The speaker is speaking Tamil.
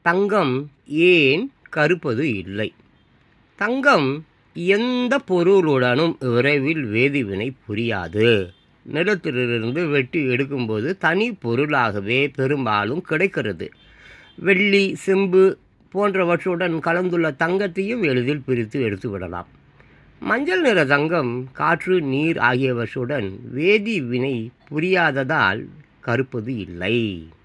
தங்கம் ஏன் கருப்பது இல்லை? தங்கம் எந்த பொருளுடனும் விரைவில் வேதிவினை புரியாது. நிலத்திலிருந்து வெட்டி எடுக்கும்போது தனி பொருளாகவே பெரும்பாலும் கிடைக்கிறது. வெள்ளி, செம்பு போன்றவற்றுடன் கலந்துள்ள தங்கத்தையும் எளிதில் பிரித்து எடுத்துவிடலாம். மஞ்சள் நிற தங்கம் காற்று, நீர் ஆகியவற்றுடன் வேதி வினை புரியாததால் கருப்பது இல்லை.